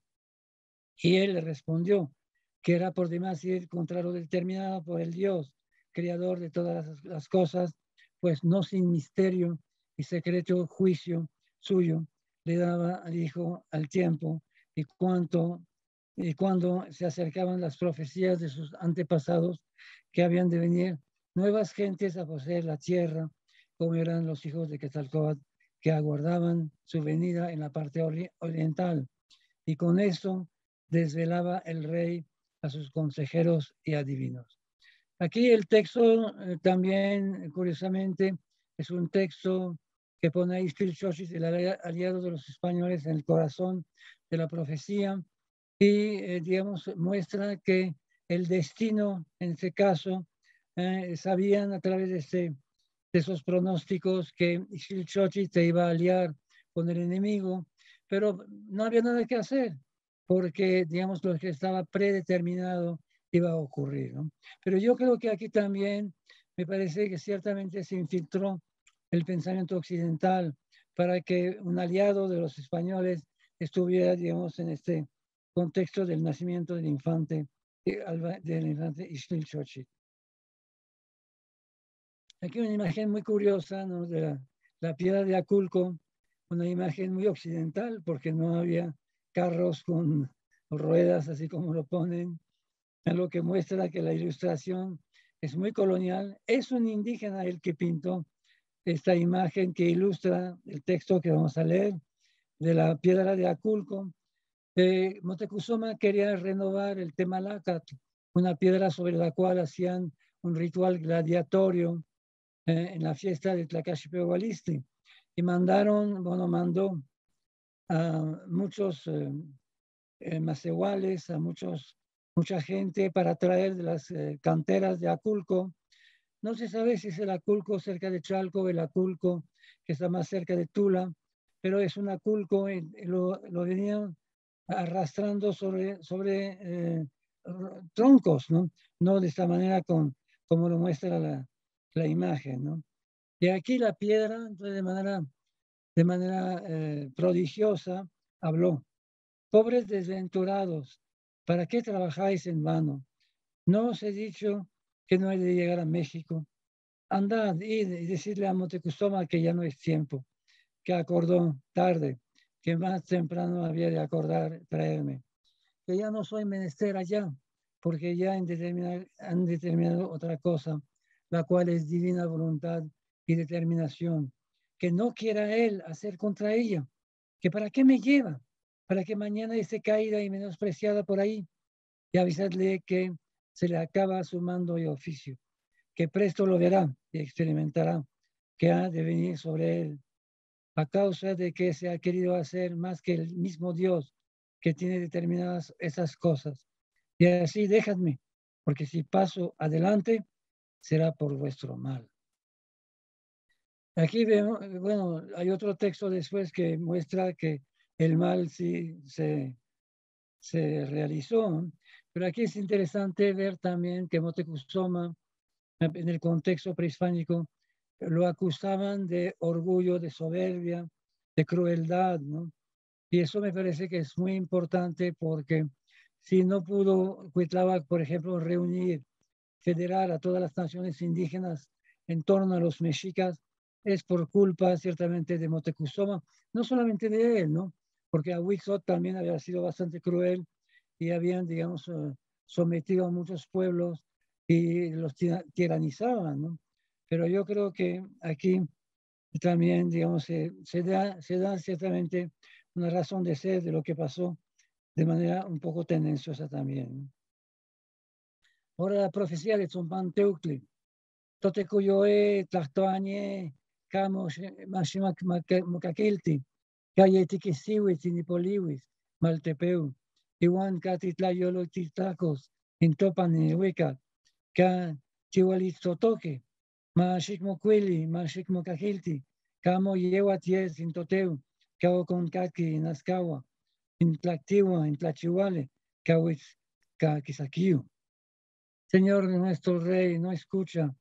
Y él le respondió que era por demás ir contra lo determinado por el Dios, creador de todas las cosas, pues no sin misterio y secreto juicio suyo le daba al hijo al tiempo y cuanto y cuando se acercaban las profecías de sus antepasados que habían de venir nuevas gentes a poseer la tierra, como eran los hijos de Quetzalcóatl, que aguardaban su venida en la parte oriental. Y con eso desvelaba el rey a sus consejeros y adivinos. Aquí el texto eh, también, curiosamente, es un texto que pone a Ixtlilxochtli, el aliado de los españoles, en el corazón de la profecía y, eh, digamos, muestra que el destino, en este caso, eh, sabían a través de, este, de esos pronósticos que Ixtlilxochtli se iba a aliar con el enemigo, pero no había nada que hacer, porque, digamos, lo que estaba predeterminado iba a ocurrir, ¿no? Pero yo creo que aquí también me parece que ciertamente se infiltró el pensamiento occidental para que un aliado de los españoles estuviera, digamos, en este contexto del nacimiento del infante, del infante Ixtlilxochtli. Aquí una imagen muy curiosa, ¿no? De la, la piedra de Aculco, una imagen muy occidental porque no había carros con ruedas así como lo ponen, lo que muestra que la ilustración es muy colonial. Es un indígena el que pintó esta imagen que ilustra el texto que vamos a leer de la piedra de Aculco, Eh, Motecuzoma quería renovar el Temalacatl, una piedra sobre la cual hacían un ritual gladiatorio eh, en la fiesta de Tlacaxipehualistli. Y mandaron, bueno, mandó a muchos eh, eh, macehuales, a muchos, mucha gente para traer de las eh, canteras de Aculco. No se sabe si es el Aculco cerca de Chalco o el Aculco que está más cerca de Tula, pero es un Aculco, y lo, lo venían arrastrando sobre, sobre eh, troncos, ¿no? No de esta manera con, como lo muestra la, la imagen, ¿no? Y aquí la piedra, entonces, de manera, de manera eh, prodigiosa, habló. Pobres desventurados, ¿para qué trabajáis en vano? ¿No os he dicho que no hay de llegar a México? Andad, id y decirle a Motecuzoma que ya no es tiempo, que acordó tarde, que más temprano había de acordar traerme, que ya no soy menester allá, porque ya han determinado, han determinado otra cosa, la cual es divina voluntad y determinación, que no quiera él hacer contra ella, que para qué me lleva, para que mañana esté caída y menospreciada por ahí, y avisadle que se le acaba su mando y oficio, que presto lo verá y experimentará, que ha de venir sobre él, a causa de que se ha querido hacer más que el mismo Dios que tiene determinadas esas cosas. Y así déjadme, porque si paso adelante, será por vuestro mal. Aquí vemos, bueno, hay otro texto después que muestra que el mal sí se, se realizó, pero aquí es interesante ver también que Motecuzoma, en el contexto prehispánico, lo acusaban de orgullo, de soberbia, de crueldad, ¿no? Y eso me parece que es muy importante porque si no pudo Cuitláhuac, por ejemplo, reunir, federar a todas las naciones indígenas en torno a los mexicas, es por culpa ciertamente de Motecuzoma, no solamente de él, ¿no? Porque Ahuitzot también había sido bastante cruel y habían, digamos, uh, sometido a muchos pueblos y los tiranizaban, ¿no? Pero yo creo que aquí también, digamos, se, se, da, se da ciertamente una razón de ser de lo que pasó de manera un poco tendenciosa también. Ahora la profecía de Tzompan Teucli. Tote cuyoe tlachtoañe camo mashima mukakilti. Calle tiquisiwis y nipoliwis maltepeu. Iwan catitlayolo titacos. Intopan en hueca. Ca chihualistotoque. Mashikmoquili, mashikmokakilti. Camo yewa ties intoteu. Cao con kaki nascawa. Intlactiwa, intlachihuale. Cauis caquisaquiu. Señor nuestro Rey, no escucha.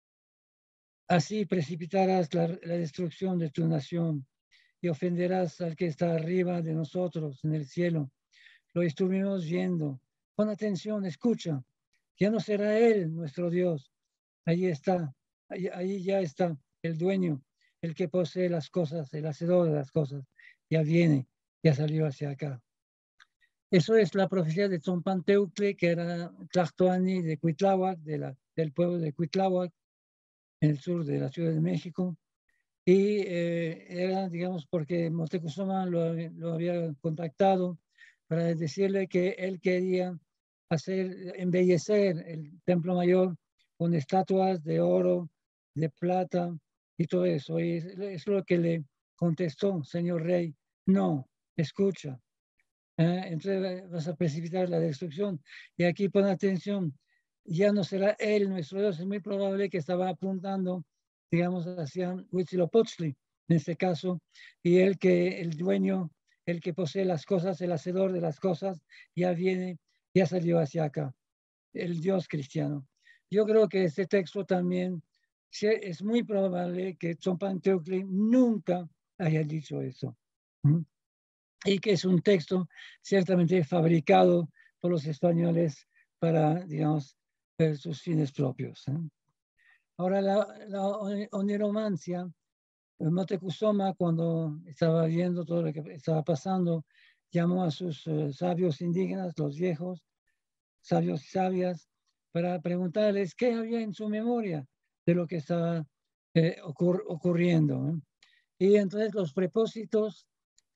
Así precipitarás la, la destrucción de tu nación y ofenderás al que está arriba de nosotros en el cielo. Lo estuvimos viendo. Pon atención, escucha. Ya no será Él nuestro Dios. Ahí está, ahí, ahí ya está el dueño, el que posee las cosas, el hacedor de las cosas. Ya viene, ya salió hacia acá. Eso es la profecía de Tzompan Teucle, que era Tlachtoani de Cuitláhuac, de la, del pueblo de Cuitláhuac, en el sur de la Ciudad de México. Y eh, era, digamos, porque Motecuzoma lo, lo había contactado para decirle que él quería hacer, embellecer el templo mayor con estatuas de oro, de plata y todo eso. Y es, es lo que le contestó, señor rey, no, escucha. ¿Eh? Entonces vas a precipitar la destrucción. Y aquí pon atención, ya no será él nuestro Dios, es muy probable que estaba apuntando, digamos, hacia Huitzilopochtli, en este caso, y el que el dueño, el que posee las cosas, el hacedor de las cosas, ya viene, ya salió hacia acá, el Dios cristiano. Yo creo que este texto también es muy probable que Tzompan Teucli nunca haya dicho eso. ¿Mm? Y que es un texto ciertamente fabricado por los españoles para, digamos, sus fines propios. ¿eh? Ahora, la, la oniromancia, Motecuzoma, cuando estaba viendo todo lo que estaba pasando, llamó a sus uh, sabios indígenas, los viejos, sabios y sabias, para preguntarles qué había en su memoria de lo que estaba eh, ocur ocurriendo. ¿eh? Y entonces los propósitos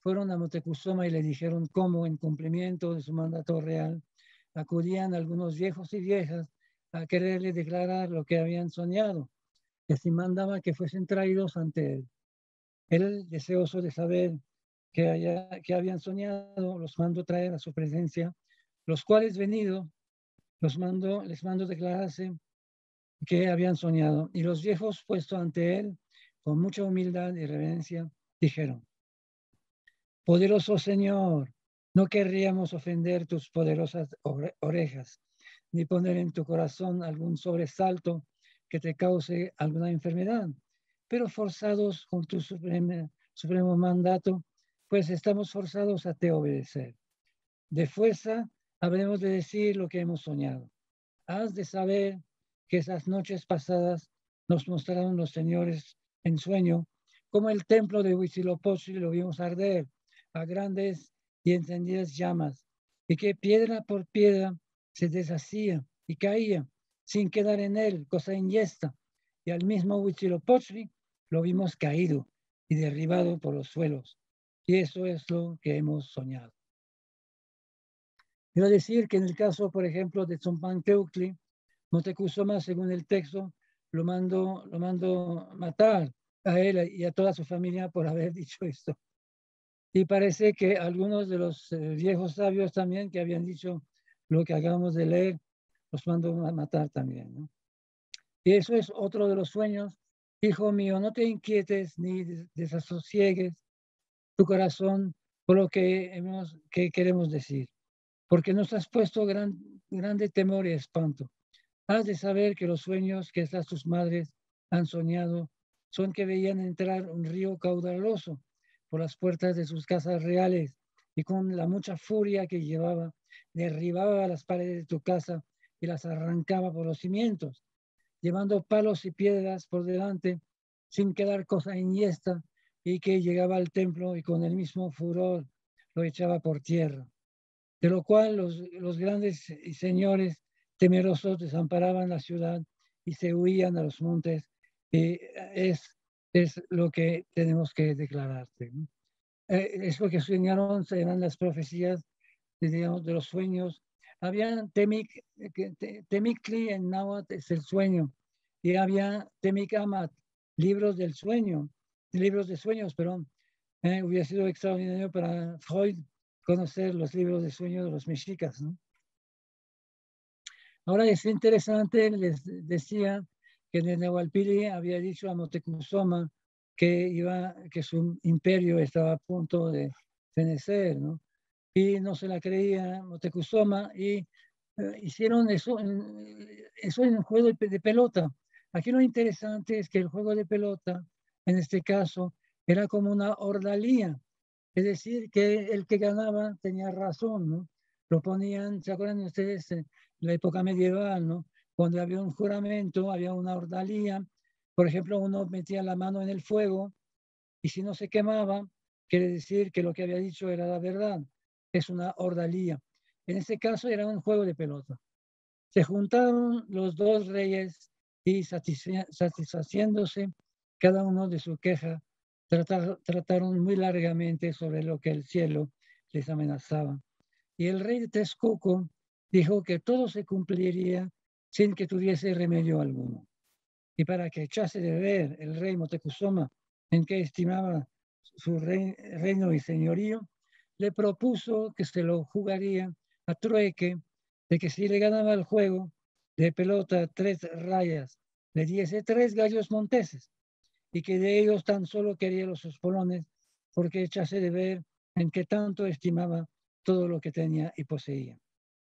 fueron a Moctezuma y le dijeron cómo, en cumplimiento de su mandato real, acudían algunos viejos y viejas a quererle declarar lo que habían soñado, y así mandaba que fuesen traídos ante él. Él, deseoso de saber qué, haya, qué habían soñado, los mandó traer a su presencia, los cuales venido, los mandó, les mandó declararse que habían soñado. Y los viejos, puesto ante él, con mucha humildad y reverencia, dijeron: poderoso Señor, no querríamos ofender tus poderosas orejas, ni poner en tu corazón algún sobresalto que te cause alguna enfermedad, pero forzados con tu supremo, supremo mandato, pues estamos forzados a te obedecer. De fuerza habremos de decir lo que hemos soñado. Has de saber que esas noches pasadas nos mostraron los señores en sueño como el templo de Huitzilopochtli lo vimos arder a grandes y encendidas llamas, y que piedra por piedra se deshacía y caía sin quedar en él cosa inyesta, y al mismo Huitzilopochtli lo vimos caído y derribado por los suelos, y eso es lo que hemos soñado. Quiero decir que en el caso, por ejemplo, de Tzompanteotli, Moctezuma, según el texto, lo mandó, lo mandó matar a él y a toda su familia por haber dicho esto. Y parece que algunos de los eh, viejos sabios también que habían dicho lo que acabamos de leer, los mandó a matar también, ¿no? Y eso es otro de los sueños. Hijo mío, no te inquietes ni desasosiegues tu corazón por lo que, hemos, que queremos decir, porque nos has puesto gran, grande temor y espanto. Has de saber que los sueños que estas tus madres han soñado son que veían entrar un río caudaloso por las puertas de sus casas reales y con la mucha furia que llevaba, derribaba las paredes de tu casa y las arrancaba por los cimientos, llevando palos y piedras por delante sin quedar cosa iniesta, y que llegaba al templo y con el mismo furor lo echaba por tierra. De lo cual los, los grandes señores temerosos desamparaban la ciudad y se huían a los montes. Y es, es lo que tenemos que declararte, ¿no? Eh, es lo que soñaron, eran las profecías, digamos, de los sueños. Había Temic, Temictli en náhuatl es el sueño, y había Temic Amat, libros del sueño, libros de sueños, perdón. Eh, hubiera sido extraordinario para Freud conocer los libros de sueño de los mexicas, ¿no? Ahora es interesante, les decía que Nehualpili había dicho a Moctezuma que, iba, que su imperio estaba a punto de fenecer, ¿no? Y no se la creía Moctezuma y eh, hicieron eso, eso en un juego de, de pelota. Aquí lo interesante es que el juego de pelota, en este caso, era como una ordalía. Es decir, que el que ganaba tenía razón, ¿no? Lo ponían, ¿se acuerdan ustedes? En la época medieval, ¿no? Cuando había un juramento, había una ordalía. Por ejemplo, uno metía la mano en el fuego y si no se quemaba, quiere decir que lo que había dicho era la verdad. Es una ordalía. En este caso era un juego de pelota. Se juntaron los dos reyes y satisfaciéndose cada uno de su queja, tratar, trataron muy largamente sobre lo que el cielo les amenazaba. Y el rey de Texcoco dijo que todo se cumpliría sin que tuviese remedio alguno. Y para que echase de ver el rey Moctezuma en que estimaba su rey, reino y señorío, le propuso que se lo jugaría a trueque de que si le ganaba el juego de pelota tres rayas, le diese tres gallos monteses, y que de ellos tan solo quería los espolones porque echase de ver en qué tanto estimaba todo lo que tenía y poseía.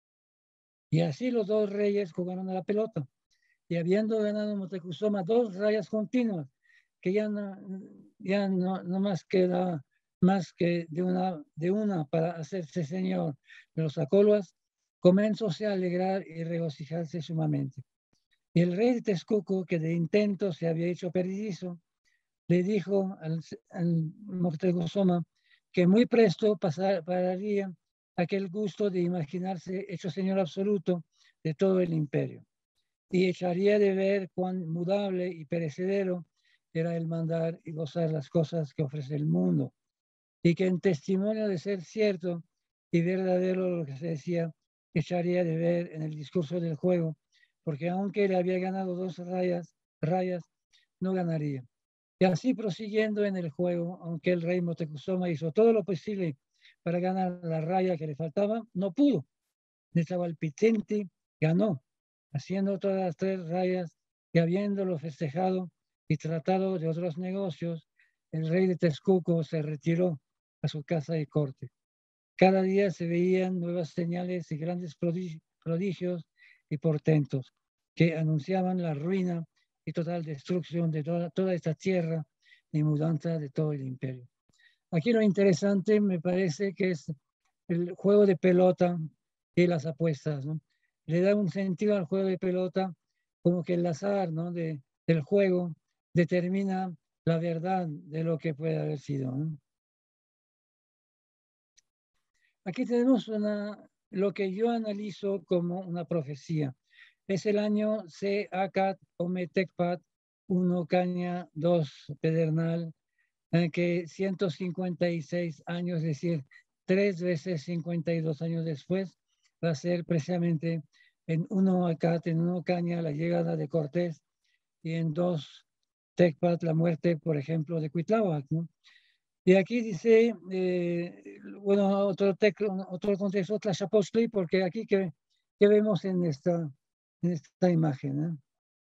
Y así los dos reyes jugaron a la pelota, y habiendo ganado Moctezuma dos rayas continuas, que ya no, ya no, no más queda más que de una, de una para hacerse señor de los acoloas, comenzóse a alegrar y regocijarse sumamente. Y el rey de Texcoco, que de intento se había hecho perdizo, le dijo al, al Moctezuma que muy presto pasar, pararía aquel gusto de imaginarse hecho señor absoluto de todo el imperio, y echaría de ver cuán mudable y perecedero era el mandar y gozar las cosas que ofrece el mundo, y que en testimonio de ser cierto y verdadero lo que se decía, echaría de ver en el discurso del juego, porque aunque le había ganado dos rayas, rayas no ganaría. Y así prosiguiendo en el juego, aunque el rey Moctezuma hizo todo lo posible para ganar la raya que le faltaba, no pudo. Nezahualpitzinti ganó, haciendo todas las tres rayas y habiéndolo festejado y tratado de otros negocios, el rey de Texcoco se retiró a su casa de corte. Cada día se veían nuevas señales y grandes prodigios y portentos que anunciaban la ruina y total destrucción de toda, toda esta tierra y mudanza de todo el imperio. Aquí lo interesante me parece que es el juego de pelota y las apuestas, ¿no? Le da un sentido al juego de pelota como que el azar, ¿no? de, del juego determina la verdad de lo que puede haber sido, ¿no? Aquí tenemos una, lo que yo analizo como una profecía. Es el año C Acat Ometecpat uno Caña dos Pedernal, en que ciento cincuenta y seis años, es decir, tres veces cincuenta y dos años después, va a ser precisamente en uno Acat, en uno Caña, la llegada de Cortés, y en dos Tecpat, la muerte, por ejemplo, de Cuitláhuac, ¿no? Y aquí dice, eh, bueno, otro, teclo, otro contexto, Tlaxapostli, porque aquí que, que vemos en esta, en esta imagen, ¿eh?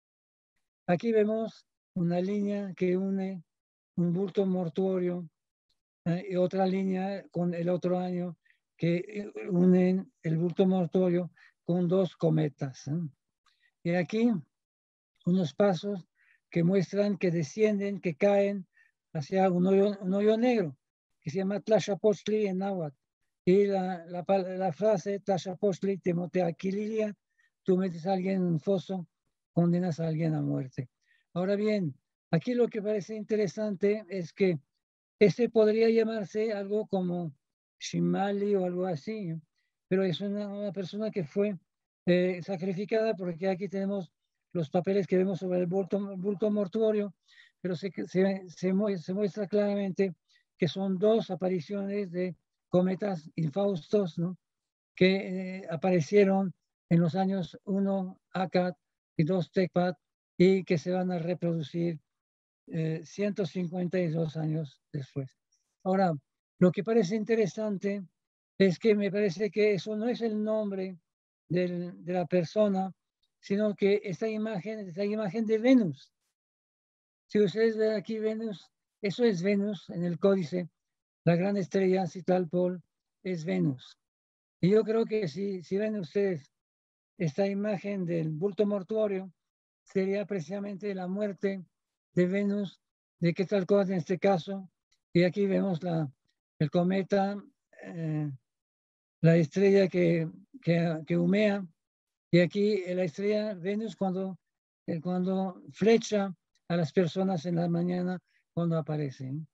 Aquí vemos una línea que une un bulto mortuorio eh, y otra línea con el otro año que unen el bulto mortuorio con dos cometas, ¿eh? Y aquí unos pasos que muestran que descienden, que caen hacia un hoyo, un hoyo negro, que se llama Tlaxapostli en náhuatl. Y la, la, la frase Tlaxapostli, Temoteaquililia, tú metes a alguien en un foso, condenas a alguien a muerte. Ahora bien, aquí lo que parece interesante es que este podría llamarse algo como Shimali o algo así, pero es una, una persona que fue eh, sacrificada, porque aquí tenemos los papeles que vemos sobre el bulto, bulto mortuorio, pero se, se, se, muestra claramente que son dos apariciones de cometas infaustos, ¿no? que eh, aparecieron en los años uno Acat y dos Tecpat y que se van a reproducir eh, ciento cincuenta y dos años después. Ahora, lo que parece interesante es que me parece que eso no es el nombre del, de la persona, sino que esta imagen es la imagen de Venus. Si ustedes ven aquí Venus, eso es Venus en el códice, la gran estrella Citalpol es Venus. Y yo creo que si, si ven ustedes esta imagen del bulto mortuorio, sería precisamente la muerte de Venus, de Quetzalcóatl en este caso, y aquí vemos la, el cometa, eh, la estrella que, que, que humea, y aquí la estrella Venus cuando, eh, cuando flecha a las personas en la mañana cuando aparecen.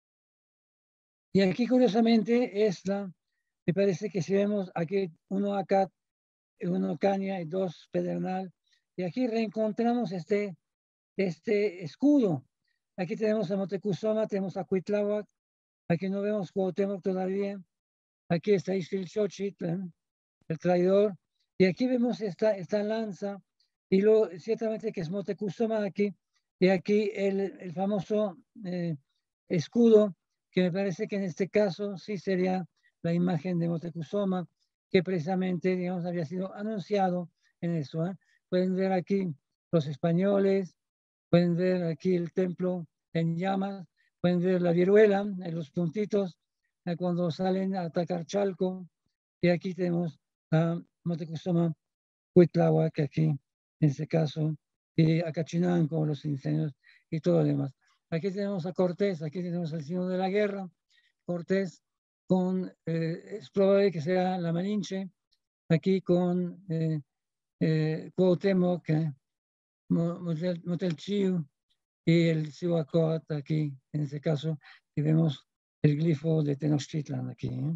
Y aquí curiosamente es la, me parece que si vemos aquí uno acá, uno Caña y dos Pedernal, y aquí reencontramos este, este escudo. Aquí tenemos a Moctezuma, tenemos a Cuitláhuac, aquí no vemos Cuauhtémoc todavía, aquí está Ixtlilxóchitl, ¿eh? el traidor, y aquí vemos esta, esta lanza, y lo, ciertamente que es Moctezuma aquí, y aquí el, el famoso eh, escudo, que me parece que en este caso sí sería la imagen de Moctezuma, que precisamente, digamos, había sido anunciado en eso, ¿eh? Pueden ver aquí los españoles, pueden ver aquí el templo en llamas, pueden ver la viruela en los puntitos eh, cuando salen a atacar Chalco, y aquí tenemos a Moctezuma Cuitláhuac, que aquí en este caso, y a Cachinanco, los incendios y todo lo demás. Aquí tenemos a Cortés, aquí tenemos al signo de la guerra, Cortés con, eh, es probable que sea la Malinche, aquí con eh, eh, Cuauhtémoc, eh, Motelchiu y el Cihuacóatl aquí, en este caso, y vemos el glifo de Tenochtitlan aquí. ¿eh?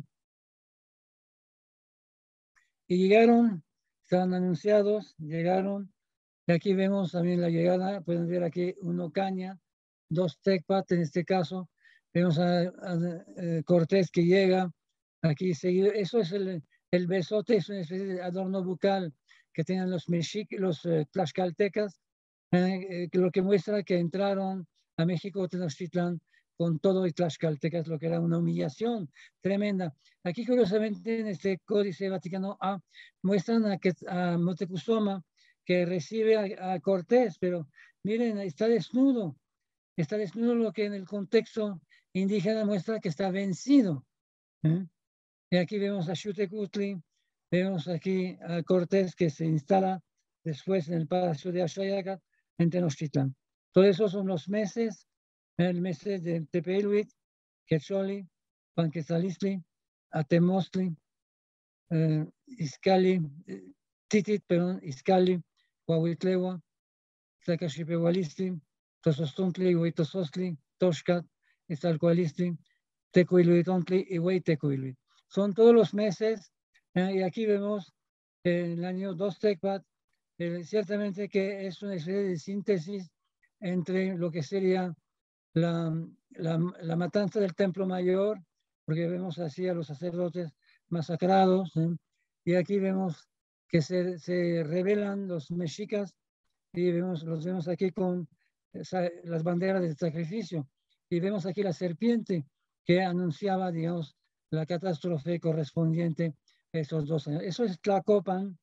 Y llegaron, estaban anunciados, llegaron, y aquí vemos también la llegada, pueden ver aquí uno Caña, dos Tecpat en este caso, vemos a, a, a Cortés que llega aquí seguido. Eso es el, el besote, es una especie de adorno bucal que tenían los mexicas, los eh, tlaxcaltecas, eh, eh, lo que muestra que entraron a México Tenochtitlán con todo y tlaxcaltecas, lo que era una humillación tremenda. Aquí, curiosamente, en este Códice Vaticano A, muestran a, que, a Moctezuma, que recibe a, a Cortés, pero miren, está desnudo, está desnudo, lo que en el contexto indígena muestra que está vencido. ¿eh? Y aquí vemos a Xutecutli, vemos aquí a Cortés que se instala después en el Palacio de Axayacat en Tenochtitlán. Todos esos son los meses, el mes de Tepehuitl, Quecholi, Panquetzalistli, Atemostli, eh, Izcalli, eh, Titit, perdón, Izcalli, Coahuitlewa, Tlacaxipehualistli, Tozostuntli, Huitosostli, Toxcat, Iztalcoalistli, Tecuiluitontli y Hueytecuiluit. Son todos los meses, eh, y aquí vemos eh, el año dos Tecpat, eh, ciertamente que es una especie de síntesis entre lo que sería la, la, la matanza del Templo Mayor, porque vemos así a los sacerdotes masacrados, ¿eh? Y aquí vemos que se, se rebelan los mexicas y vemos, los vemos aquí con esa, las banderas del sacrificio, y vemos aquí la serpiente que anunciaba, digamos, la catástrofe correspondiente a esos dos años. Eso es Tlacopan.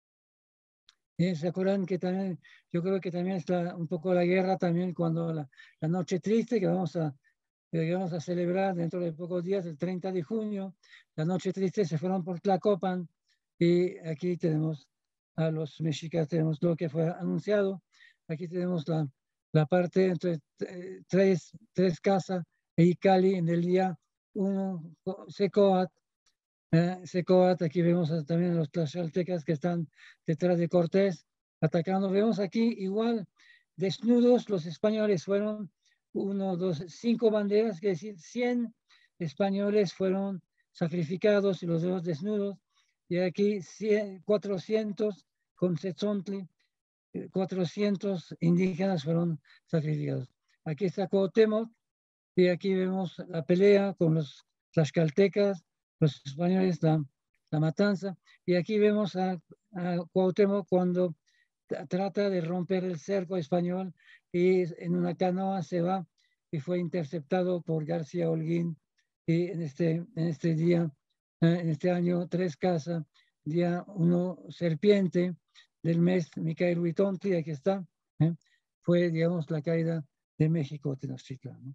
¿Eh? ¿Se acuerdan que también, yo creo que también está un poco la guerra también cuando la, la noche triste que vamos a, que vamos a celebrar dentro de pocos días, el treinta de junio, la noche triste, se fueron por Tlacopan, y aquí tenemos a los mexicas, tenemos lo que fue anunciado, aquí tenemos la, la parte entre eh, tres, tres casas e Icali en el día uno, Secoat, eh, Secoat, aquí vemos también a los tlaxcaltecas que están detrás de Cortés atacando. Vemos aquí igual desnudos los españoles, fueron uno, dos, cinco banderas, que decir, cien españoles fueron sacrificados y los vemos desnudos, y aquí cien, cuatrocientos con Tzetzontli, cuatrocientos indígenas fueron sacrificados. Aquí está Cuauhtémoc, y aquí vemos la pelea con los tlaxcaltecas, los españoles, la, la matanza, y aquí vemos a, a Cuauhtémoc cuando trata de romper el cerco español y en una canoa se va y fue interceptado por García Holguín, y en este, en este día, en este año tres casa, día uno serpiente del mes Micael Huitonti, aquí está, ¿eh? Fue, digamos, la caída de México Tenochtitlán, ¿no?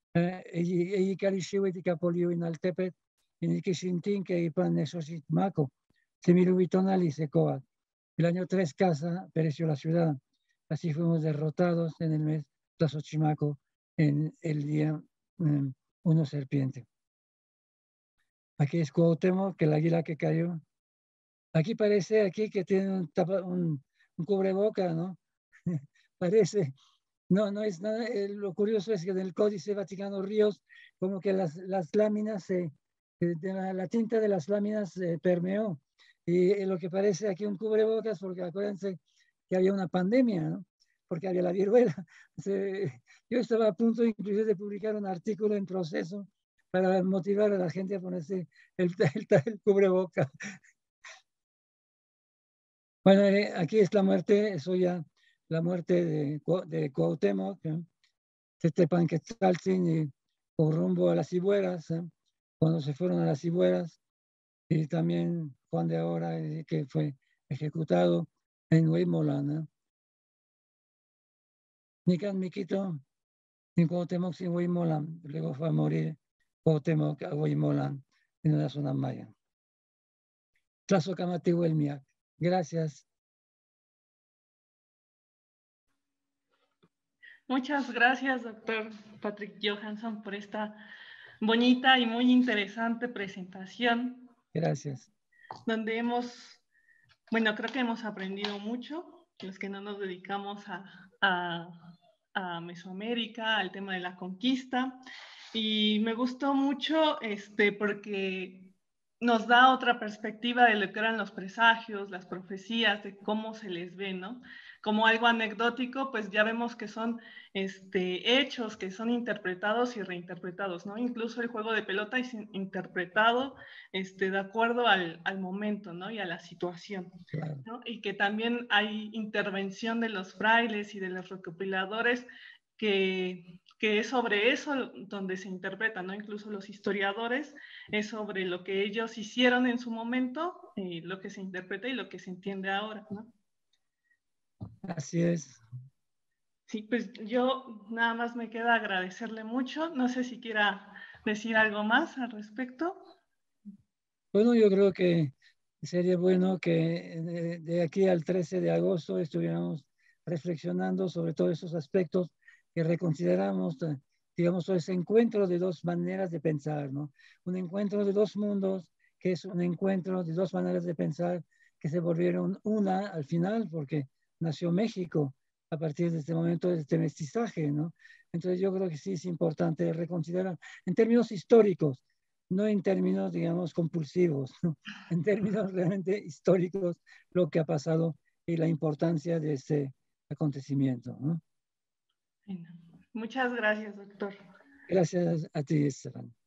Eyi Karishiwit y Capolio Inaltepet, en el Kishintin que Ipan Nesositmaco, Semilubitonal y Secoat. El año tres casa pereció la ciudad. Así fuimos derrotados en el mes Tlazochimaco, en el día um, uno serpiente. Aquí es Cuauhtémoc, que el águila que cayó. Aquí parece aquí que tiene un, tapa, un, un cubreboca, ¿no? Parece. No, no es nada. Eh, lo curioso es que en el Códice Vaticano Ríos, como que las, las láminas, eh, de la, la tinta de las láminas eh, permeó. Y eh, lo que parece aquí un cubrebocas, porque acuérdense que había una pandemia, ¿no? Porque había la viruela. Se, yo estaba a punto incluso de publicar un artículo en Proceso para motivar a la gente a ponerse el, el, el cubrebocas. Bueno, eh, aquí es la muerte, eso ya, la muerte de, de Cuauhtémoc, ¿eh? Tetepanquetzaltzin y por rumbo a las Cibueras, ¿eh? Cuando se fueron a las Cibueras, y también Juan de Ahora, eh, que fue ejecutado en Huimolán, ¿eh? Nican Miquito, en Cuauhtémoc sin Huimolán, luego fue a morir Cuauhtémoc a Huimolán, en la zona maya. Tlazocamatihuelmiac. Gracias. Muchas gracias, doctor Patrick Johansson, por esta bonita y muy interesante presentación. Gracias. Donde hemos, bueno, creo que hemos aprendido mucho, los que no nos dedicamos a, a, a Mesoamérica, al tema de la conquista. Y me gustó mucho este, porque nos da otra perspectiva de lo que eran los presagios, las profecías, de cómo se les ve, ¿no? como algo anecdótico, pues ya vemos que son este, hechos que son interpretados y reinterpretados, ¿no? Incluso el juego de pelota es interpretado este, de acuerdo al, al momento, ¿no? Y a la situación, claro. ¿no? Y que también hay intervención de los frailes y de los recopiladores que, que es sobre eso donde se interpreta, ¿no? Incluso los historiadores, es sobre lo que ellos hicieron en su momento, eh, lo que se interpreta y lo que se entiende ahora, ¿no? Así es. Sí, pues yo nada más me queda agradecerle mucho. No sé si quiera decir algo más al respecto. Bueno, yo creo que sería bueno que de, de aquí al trece de agosto estuviéramos reflexionando sobre todos esos aspectos que reconsideramos, digamos, ese encuentro de dos maneras de pensar, ¿no? Un encuentro de dos mundos, que es un encuentro de dos maneras de pensar que se volvieron una al final, porque nació México a partir de este momento de este mestizaje, ¿no? Entonces yo creo que sí es importante reconsiderar en términos históricos, no en términos, digamos, compulsivos, ¿no? En términos realmente históricos, lo que ha pasado y la importancia de este acontecimiento, ¿no? Bueno, muchas gracias, doctor. Gracias a ti, Esteban.